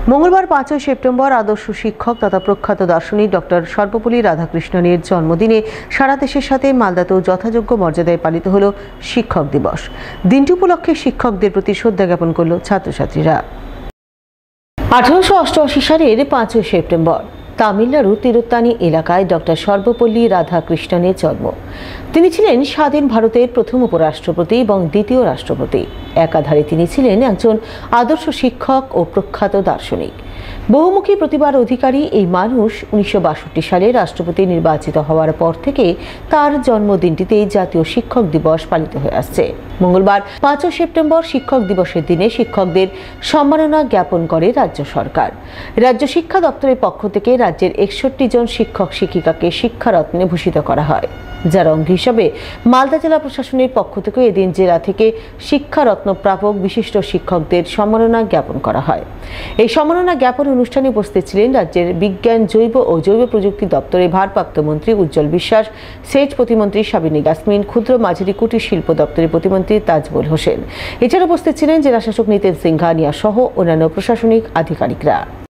মঙ্গলবার 5 সেপ্টেম্বর আদর্শ শিক্ষক তথা প্রখ্যাত দার্শনিক ডক্টর সর্বপল্লী রাধাকৃষ্ণনের জন্মদিনে সারা দেশের সাথে মালদাতেও যথাযোগ্য মর্যাদায় পালিত হল শিক্ষক দিবস। দিনটি উপলক্ষে শিক্ষকদের প্রতি শ্রদ্ধা জ্ঞাপন করল ছাত্রছাত্রীরা। 1888 সালের 5 সেপ্টেম্বর তামিলনাড়ু তিরুত্তানি এলাকায় ডক্টর সর্বপল্লী রাধাকৃষ্ণনের জন্ম। তিনি ছিলেন স্বাধীন ভারতের প্রথম উপরাষ্ট্রপতি এবং দ্বিতীয় রাষ্ট্রপতি। একাধারে তিনি ছিলেন একজন আদর্শ শিক্ষক ও প্রখ্যাত দার্শনিক। বহুমুখী প্রতিভার অধিকারী এই মানুষ 1962 সালে রাষ্ট্রপতি নির্বাচিত হওয়ার পর থেকে তার জন্মদিনটিতে জাতীয় শিক্ষক দিবস পালিত হয়ে আসছে। মঙ্গলবার 5 সেপ্টেম্বর শিক্ষক দিবসের দিনে শিক্ষকদের সম্মাননা জ্ঞাপন করে রাজ্য সরকার। রাজ্য শিক্ষা দপ্তরের পক্ষ থেকে রাজ্যের 61 জন শিক্ষক শিক্ষিকাকে শিক্ষারত্নে ভূষিত করা হয়, যার অঙ্গ হিসাবে মালদা জেলা প্রশাসনের পক্ষ থেকে এদিন জেলা থেকে শিক্ষারত্ন প্রাপক বিশিষ্ট শিক্ষকদের সম্মাননা জ্ঞাপন করা হয়। এই সম্মাননা জ্ঞাপন অনুষ্ঠানে উপস্থিত ছিলেন রাজ্যের বিজ্ঞান, জৈব ও জৈব প্রযুক্তি দপ্তরের ভারপ্রাপ্ত মন্ত্রী উজ্জ্বল বিশ্বাস, সেচ প্রতিমন্ত্রী সাবিনী ইয়াসমিন, ক্ষুদ্র মাঝারি কুটির শিল্প দপ্তরের প্রতিমন্ত্রী তাজবুল হোসেন। এছাড়া উপস্থিত ছিলেন জেলা শাসক নিতেন সিংহানিয়া সহ অন্যান্য প্রশাসনিক আধিকারিকরা।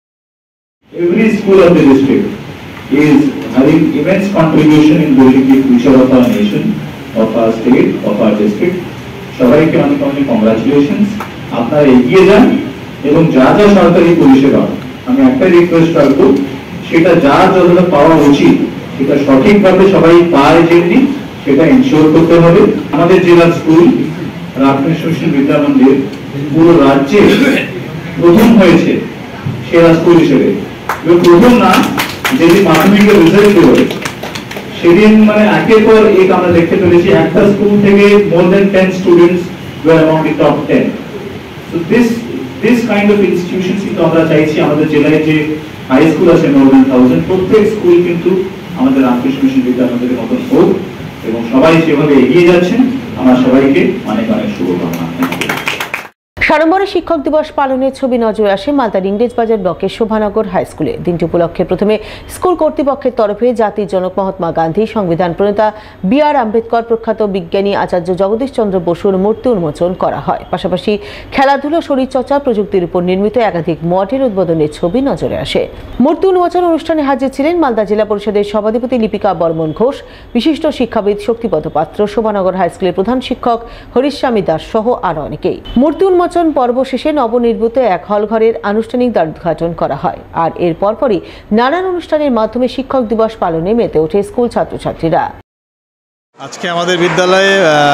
Is having immense contribution in building the future of our nation, of our state, of our district. সবাইকে অনেক অনেক কংগ্রাচুলেশনস। আপনারা এগিয়ে যান এবং যা যা সরকারি পরিষেবা, আমি একটা রিকোয়েস্ট করব, সেটা যা যতটা পাওয়া উচিত সেটা সঠিকভাবে সবাই পায় যেমনি, সেটা ইনশিওর করতে হবে। আমাদের জেলার স্কুল রামকৃষ্ণ বিদ্যা মন্দির পুরো রাজ্যে প্রথম হয়েছে সেরা স্কুল হিসেবে। প্রথম না, যেদিন মাধ্যমিকের রেজাল্ট বেরোয় সেদিন মানে একের পর এক আমরা দেখতে পেরেছি একটা স্কুল থেকে more than 10 students were among the top 10. So this kind of institutions কিন্তু আমরা চাইছি আমাদের জেলায় যে হাই স্কুল আছে more than 1000, প্রত্যেক স্কুল কিন্তু আমাদের রামকৃষ্ণ মিশন বিদ্যা মন্দিরের মতন হোক এবং সবাই সেভাবে এগিয়ে যাচ্ছেন। আমার সবাইকে অনেক অনেক শুভকামনা। সাড়ম্বরে শিক্ষক দিবস পালনের ছবি নজরে আসে মালদার ইংরেজবাজার ব্লকের শোভানগর হাই স্কুলে। দিনটি উপলক্ষে প্রথমে স্কুল কর্তৃপক্ষের তরফে জাতির জনক মহাত্মা গান্ধী, সংবিধান প্রণেতা B.R. আম্বেদকর, প্রখ্যাত বিজ্ঞানী আচার্য জগদীশ চন্দ্র বসুর মূর্তি উন্মোচন করা হয়। পাশাপাশি খেলাধুলো, শরীরচর্চা, প্রযুক্তির উপর নির্মিত একাধিক মডেল উদ্বোধনের ছবি নজরে আসে। মূর্তি উন্মোচন অনুষ্ঠানে হাজির ছিলেন মালদা জেলা পরিষদের সভাধিপতি লিপিকা বর্মন ঘোষ, বিশিষ্ট শিক্ষাবিদ শক্তিপদ পাত্র, শোভানগর হাই স্কুলের প্রধান শিক্ষক হরিস্বামী দাস সহ আরো অনেকেই। মূর্তি উন্মোচন পর্ব শেষে নবনির্মিত এক হলঘরের আনুষ্ঠানিক দ্বার উদ্ঘাটন করা হয়। আর এর পরপরই নানান অনুষ্ঠানের মাধ্যমে শিক্ষক দিবস পালনে মেতে ওঠে স্কুল ছাত্রছাত্রীরা। আজকে আমাদের বিদ্যালয়ে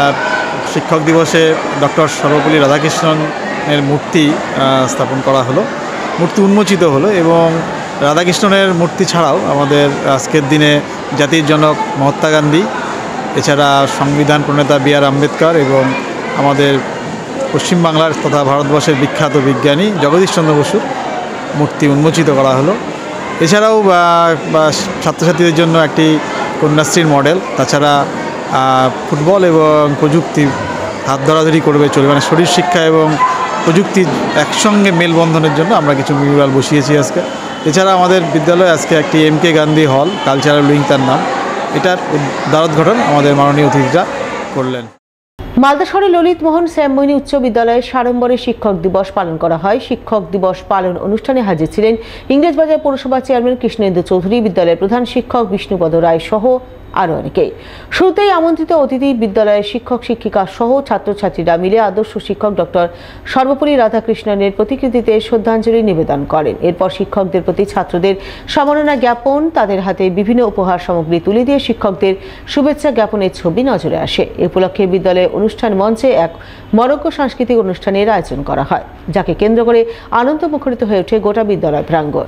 শিক্ষক দিবসে ডক্টর সর্বপল্লী রাধাকৃষ্ণনের মূর্তি স্থাপন করা হলো, মূর্তি উন্মোচিত হলো এবং রাধাকৃষ্ণনের মূর্তি ছাড়াও আমাদের আজকের দিনে জাতির জনক মহাত্মা গান্ধী, এছাড়া সংবিধান প্রণেতা B.R. আম্বেদকর এবং আমাদের পশ্চিমবাংলার তথা ভারতবর্ষের বিখ্যাত বিজ্ঞানী জগদীশ চন্দ্র বসুর মূর্তি উন্মোচিত করা হলো। এছাড়াও ছাত্রছাত্রীদের জন্য একটি কন্যাশ্রীর মডেল, তাছাড়া ফুটবল এবং প্রযুক্তি হাত ধরাধরি করবে চলবে, মানে শরীর শিক্ষা এবং প্রযুক্তির একসঙ্গে মেলবন্ধনের জন্য আমরা কিছু মিউরাল বসিয়েছি আজকে। এছাড়া আমাদের বিদ্যালয়ে আজকে একটি M.K. গান্ধী হল, কালচারাল উইং তার নাম, এটার দ্বারোদ্ঘাটন আমাদের মাননীয় অতিথিরা করলেন। মালদা শহরের ললিত মোহন শ্যামমোহিনী উচ্চ বিদ্যালয়ে সাড়ম্বরে শিক্ষক দিবস পালন করা হয়। শিক্ষক দিবস পালন অনুষ্ঠানে হাজির ছিলেন ইংরেজবাজার পৌরসভা চেয়ারম্যান কৃষ্ণেন্দু চৌধুরী, বিদ্যালয়ের প্রধান শিক্ষক বিষ্ণুপদ রায় সহ আরো অনেকেই। শুরুতেই আমন্ত্রিত অতিথি বিদ্যালয়ের শিক্ষক শিক্ষিকা সহ ছাত্রছাত্রীরা মিলে আদর্শ শিক্ষক ডক্টর সর্বপল্লী রাধাকৃষ্ণনের প্রতিকৃতিতে শ্রদ্ধাঞ্জলি নিবেদন করেন। এরপর শিক্ষকদের প্রতি ছাত্রদের সম্মাননা জ্ঞাপন, তাদের হাতে বিভিন্ন উপহার সামগ্রী তুলে দিয়ে শিক্ষকদের শুভেচ্ছা জ্ঞাপনের ছবি নজরে আসে। এ উপলক্ষে বিদ্যালয়ের অনুষ্ঠান মঞ্চে এক মরক্কো সাংস্কৃতিক অনুষ্ঠানের আয়োজন করা হয়, যাকে কেন্দ্র করে আনন্দ মুখরিত হয়ে ওঠে গোটা বিদ্যালয় প্রাঙ্গণ।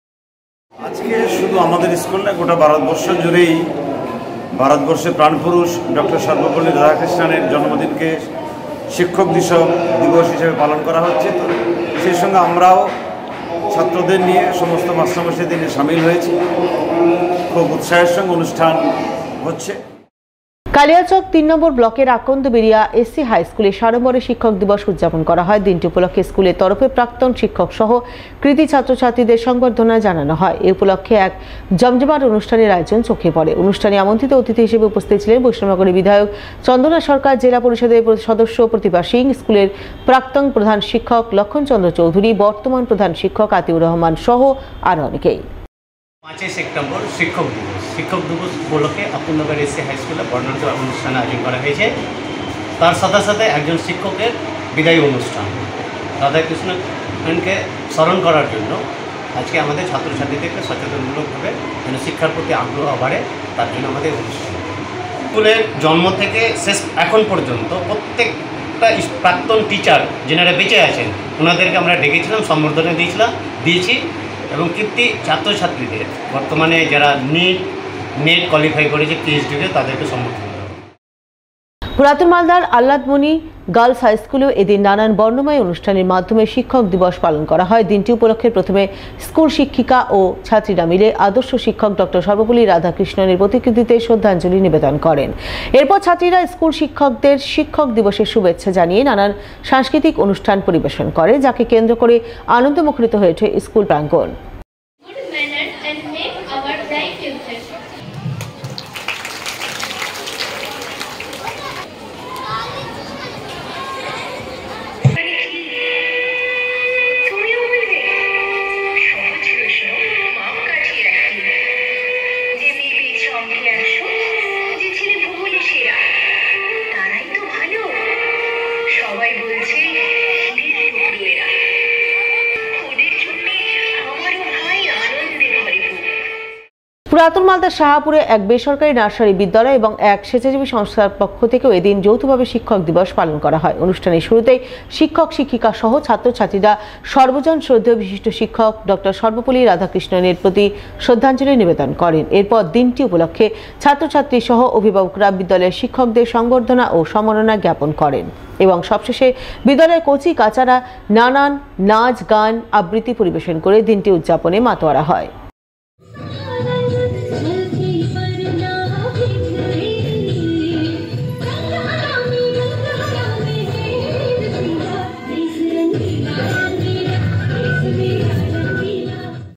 আজকে শুধু আমাদের স্কুল না, গোটা ভারতবর্ষ জুড়েই ভারতবর্ষের প্রাণপুরুষ ডক্টর সর্বপল্লী রাধাকৃষ্ণনের জন্মদিনকে শিক্ষক দিবস হিসেবে পালন করা হচ্ছে। তো সেই সঙ্গে আমরাও ছাত্রদের নিয়ে সমস্ত মাস্টারমশাইদের দিনে সামিল হয়েছি। খুব উৎসাহের সঙ্গে অনুষ্ঠান হচ্ছে। কালিয়াচক 3 নম্বর ব্লকের আকন্দবেরিয়া এসসি হাই স্কুলে সাড়ম্বরে শিক্ষক দিবস উদযাপন করা হয়। দিনটি উপলক্ষে স্কুলের তরফে প্রাক্তন শিক্ষক সহ কৃতি ছাত্রছাত্রীদের সংবর্ধনা জানানো হয়। এই উপলক্ষে এক জমজমাট অনুষ্ঠানের আয়োজন চোখে পড়ে। অনুষ্ঠানে আমন্ত্রিত অতিথি হিসেবে উপস্থিত ছিলেন বৈষ্ণবনগরের বিধায়ক চন্দনা সরকার, জেলা পরিষদের সদস্য প্রতিভা সিং, স্কুলের প্রাক্তন প্রধান শিক্ষক লক্ষণচন্দ্র চৌধুরী, বর্তমান প্রধান শিক্ষক আতিউর রহমান সহ আরও অনেকেই। 5 সেপ্টেম্বর শিক্ষক দিবস উপলক্ষে আকন্দবেরিয়া এসসি হাই স্কুলে বর্ণাঢ্য অনুষ্ঠান আয়োজন করা হয়েছে। তার সাথে সাথে একজন শিক্ষকের বিদায়ী অনুষ্ঠান, রাধাকৃষ্ণনকে স্মরণ করার জন্য আজকে আমাদের ছাত্রছাত্রীদেরকে সচেতনমূলকভাবে যেন শিক্ষার প্রতি আগ্রহ বাড়ে, তার জন্য আমাদের অনুষ্ঠান। স্কুলের জন্ম থেকে শেষ এখন পর্যন্ত প্রত্যেকটা প্রাক্তন টিচার যেনারা বেঁচে আছেন ওনাদেরকে আমরা ডেকেছিলাম, সম্বর্ধনা দিয়েছি এবং কীর্তি ছাত্রছাত্রীদের বর্তমানে যারা নেট কোয়ালিফাই করেছে পিএইচডিতে তাদেরকে সম্বোধন করা। পুরাতন মালদার আহ্লাদমণি গার্লস হাই স্কুলেও এদিন নানান বর্ণময় অনুষ্ঠানের মাধ্যমে শিক্ষক দিবস পালন করা হয়। দিনটি উপলক্ষে প্রথমে স্কুল শিক্ষিকা ও ছাত্রীরা মিলে আদর্শ শিক্ষক ডক্টর সর্বপল্লী রাধাকৃষ্ণনের প্রতিকৃতিতে শ্রদ্ধাঞ্জলি নিবেদন করেন। এরপর ছাত্রীরা স্কুল শিক্ষকদের শিক্ষক দিবসের শুভেচ্ছা জানিয়ে নানান সাংস্কৃতিক অনুষ্ঠান পরিবেশন করে, যাকে কেন্দ্র করে আনন্দমুখরিত হয়ে ওঠে স্কুল প্রাঙ্গণ। পুরাতন মালদার শাহপুরে এক বেসরকারি নার্সারি বিদ্যালয় এবং এক স্বেচ্ছাসেবী সংস্থার পক্ষ থেকেও এদিন যৌথভাবে শিক্ষক দিবস পালন করা হয়। অনুষ্ঠানের শুরুতেই শিক্ষক শিক্ষিকা সহ ছাত্রছাত্রীরা সর্বজন শ্রদ্ধেয় বিশিষ্ট শিক্ষক ডক্টর সর্বপল্লী রাধাকৃষ্ণনের প্রতি শ্রদ্ধাঞ্জলি নিবেদন করেন। এরপর দিনটি উপলক্ষে ছাত্রছাত্রী সহ অভিভাবকরা বিদ্যালয়ের শিক্ষকদের সংবর্ধনা ও সম্মাননা জ্ঞাপন করেন এবং সবশেষে বিদ্যালয়ের কচি কাচারা নানান নাচ গান আবৃত্তি পরিবেশন করে দিনটি উদযাপনে মাতোয়ারা হয়।